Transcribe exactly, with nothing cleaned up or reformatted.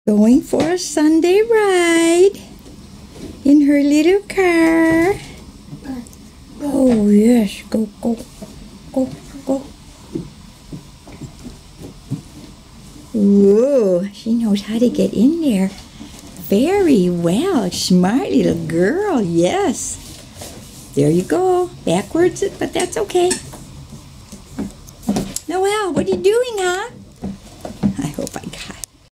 Going for a Sunday ride in her little car. Oh yes, go, go, go, go. Whoa, she knows how to get in there very well. Smart little girl, yes. There you go, backwards, but that's okay. Noelle, what are you doing, huh?